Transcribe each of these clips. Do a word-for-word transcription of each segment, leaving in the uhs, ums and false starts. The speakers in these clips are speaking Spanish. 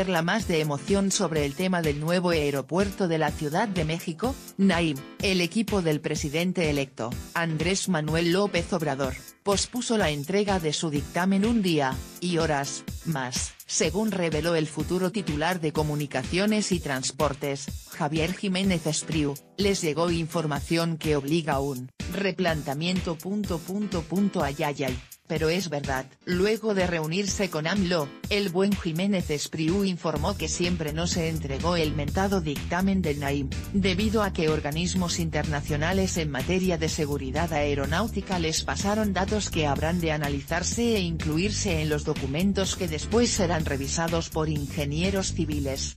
perla más de emoción sobre el tema del nuevo aeropuerto de la Ciudad de México, Naim, el equipo del presidente electo, Andrés Manuel López Obrador, pospuso la entrega de su dictamen un día, y horas, más, según reveló el futuro titular de Comunicaciones y Transportes, Javier Jiménez Espriu, les llegó información que obliga a un replanteamiento. Ayayay. Pero es verdad. Luego de reunirse con AMLO, el buen Jiménez Espriu informó que siempre no se entregó el mentado dictamen del Naim, debido a que organismos internacionales en materia de seguridad aeronáutica les pasaron datos que habrán de analizarse e incluirse en los documentos que después serán revisados por ingenieros civiles.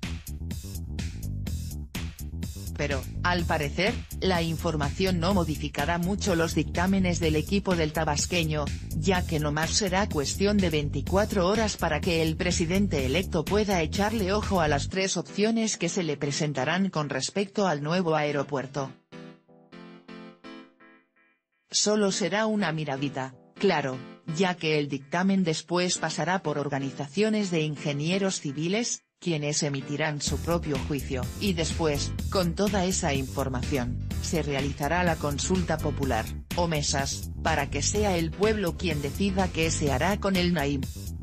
Pero, al parecer, la información no modificará mucho los dictámenes del equipo del tabasqueño, ya que nomás será cuestión de veinticuatro horas para que el presidente electo pueda echarle ojo a las tres opciones que se le presentarán con respecto al nuevo aeropuerto. Solo será una miradita, claro, ya que el dictamen después pasará por organizaciones de ingenieros civiles, quienes emitirán su propio juicio. Y después, con toda esa información, se realizará la consulta popular, o mesas, para que sea el pueblo quien decida qué se hará con el Naim.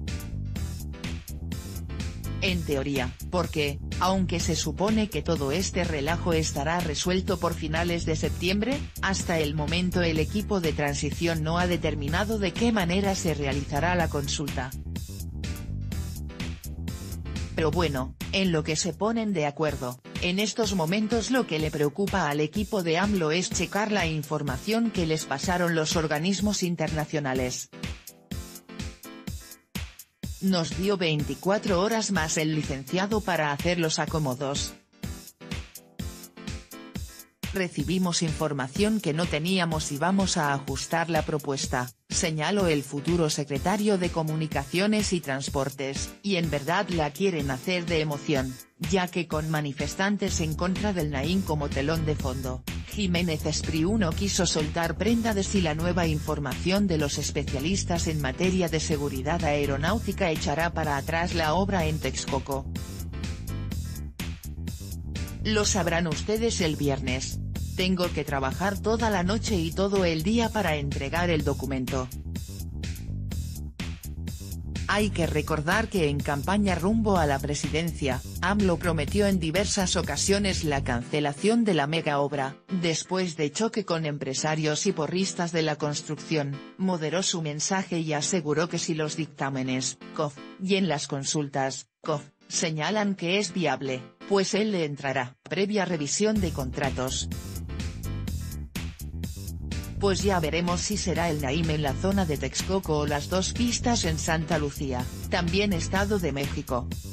En teoría, porque, aunque se supone que todo este relajo estará resuelto por finales de septiembre, hasta el momento el equipo de transición no ha determinado de qué manera se realizará la consulta. Pero bueno, en lo que se ponen de acuerdo, en estos momentos lo que le preocupa al equipo de AMLO es checar la información que les pasaron los organismos internacionales. Nos dio veinticuatro horas más el licenciado para hacer los acomodos. Recibimos información que no teníamos y vamos a ajustar la propuesta, señaló el futuro secretario de Comunicaciones y Transportes, y en verdad la quieren hacer de emoción, ya que con manifestantes en contra del Naim como telón de fondo, Jiménez Espriu no quiso soltar prenda de si la nueva información de los especialistas en materia de seguridad aeronáutica echará para atrás la obra en Texcoco. Lo sabrán ustedes el viernes. Tengo que trabajar toda la noche y todo el día para entregar el documento. Hay que recordar que en campaña rumbo a la presidencia, AMLO prometió en diversas ocasiones la cancelación de la mega obra, después de choque con empresarios y porristas de la construcción, moderó su mensaje y aseguró que si los dictámenes, C O F, y en las consultas, C O F, señalan que es viable, pues él le entrará, previa revisión de contratos. Pues ya veremos si será el Naim en la zona de Texcoco o las dos pistas en Santa Lucía, también Estado de México.